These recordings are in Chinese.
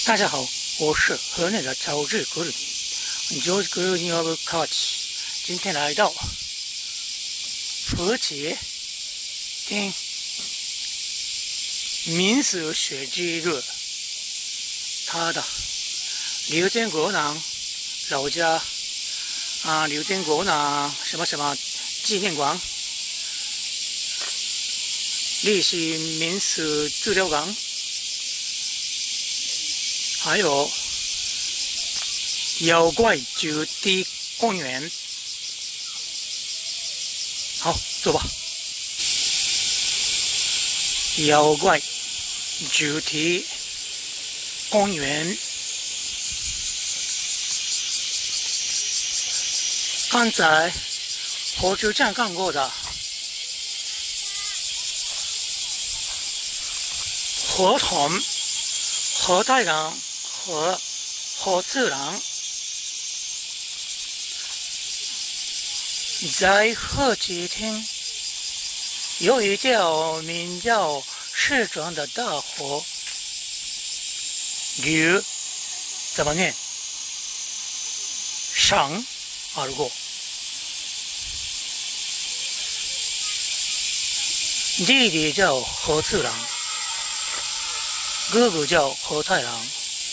大家好，我是河内的朝日格鲁尼，George Green of Kochi。今天来到佛节听民俗学之日，他的刘天国郎老家刘天国郎什么什么纪念馆、历史民俗资料馆。还有妖怪主题公园，好，走吧。妖怪主题公园，刚才火车站看过的河童、河太郎和火次郎在河之厅有一条名叫四川的大河，流怎么念？上而过。弟弟叫河次郎，哥哥叫河太郎。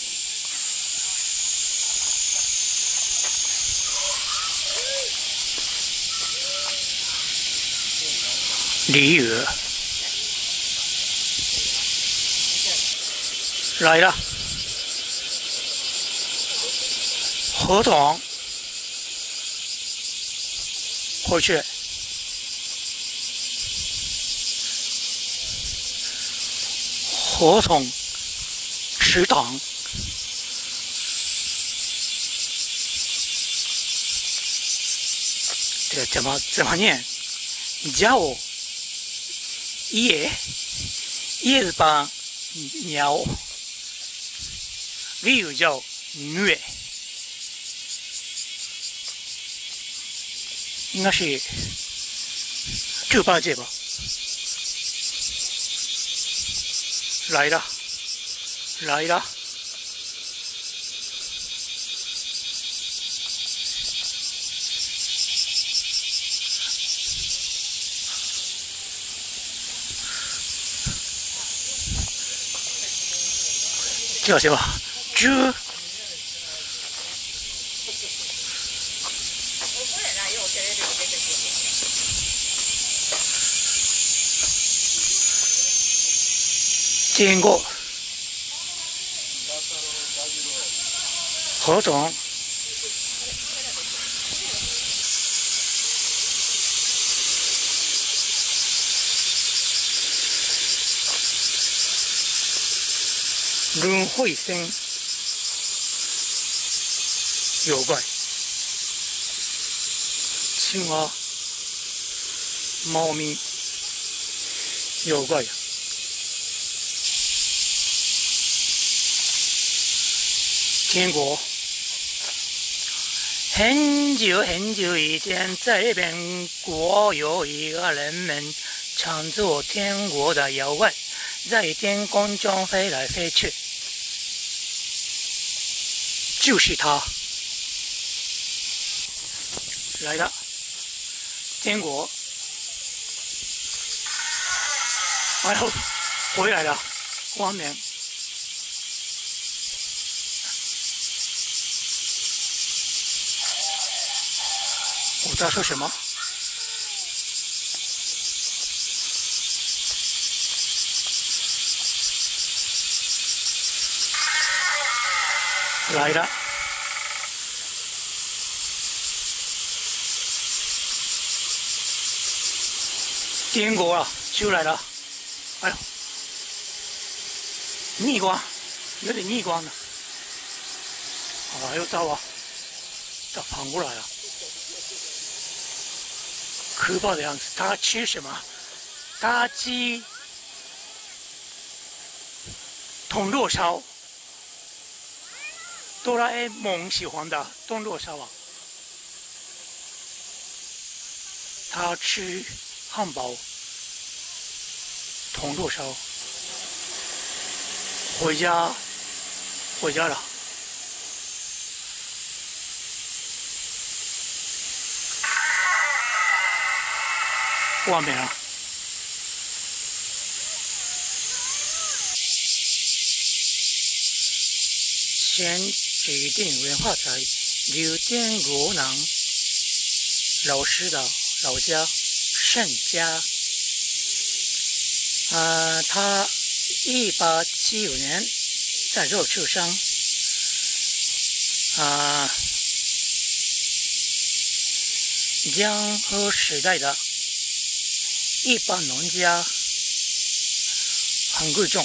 鲤鱼来了，河童回去，河童食堂，这怎么念？叫我叶子把鸟，例如叫虐，应该是猪八戒吧？来了，来了。叫什么？猪。经过河童轮回生妖怪，青蛙、猫咪妖怪。天国很久很久以前，在日本国有一个人们常做天国的妖怪，在天空中飞来飞去，就是他来了。天国，哎呦，回来了，光明。我在说什么？来了，天国了，出来了。哎呦，逆光，有点逆光了。哎呦，糟啊！它跑过来了。可怕的样子，他吃什么？他吃铜锣烧，哆啦 A 梦喜欢的铜锣烧啊。他吃汉堡、铜锣烧，回家回家了。外面啊，先指定文化财刘店国南老师的老家盛家。他1875年在这出生。江河时代的一般农家很贵重。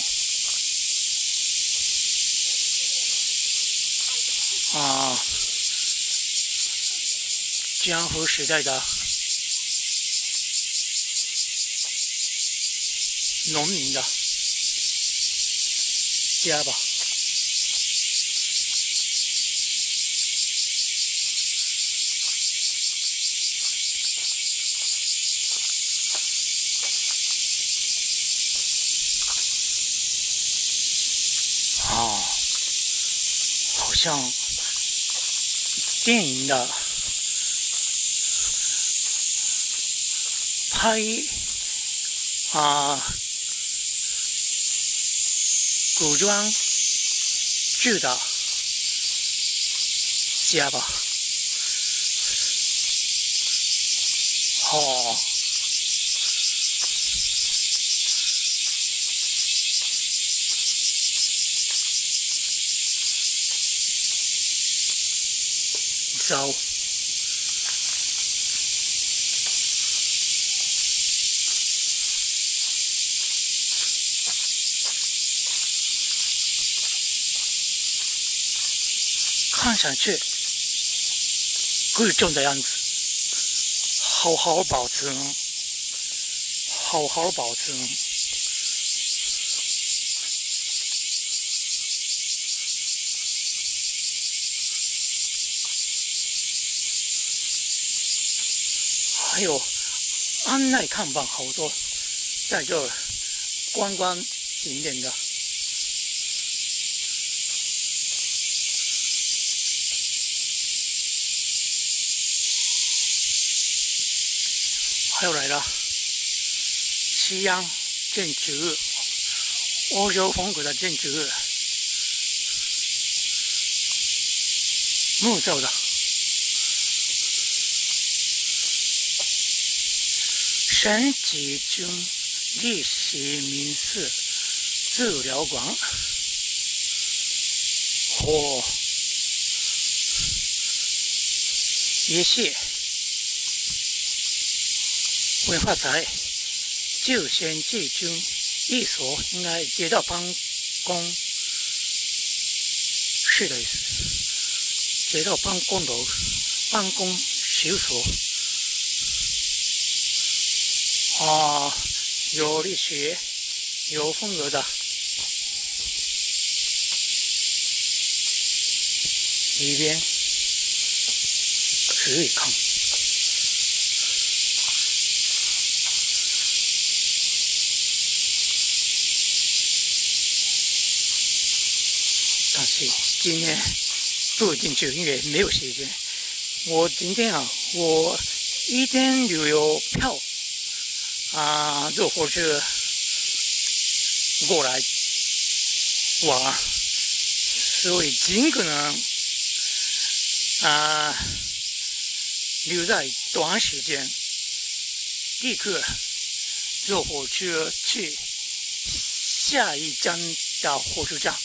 江湖时代的农民的家吧。好像电影的拍古装剧的家吧。糟。看上去贵重的样子，好好保存，好好保存。还有案内看板好多，在这儿观光景点的。还有来了，西洋建筑物，欧洲风格的建筑物，木造的。沈集中历史民宿治疗馆，也是文化财，就先集中一所，应该街道办公室的意思，街道办公楼、办公事务所。有历史、有风格的，里边可以看。但是今天不进去，因为没有时间。我今天我1天旅游票。坐火车过来玩，所以尽可能留在短时间，立刻坐火车去下一站的火车站，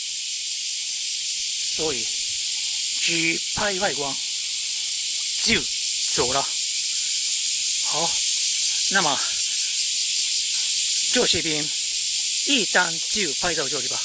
所以只拍外观就走了。好，那么这视频一单就拍到这里吧。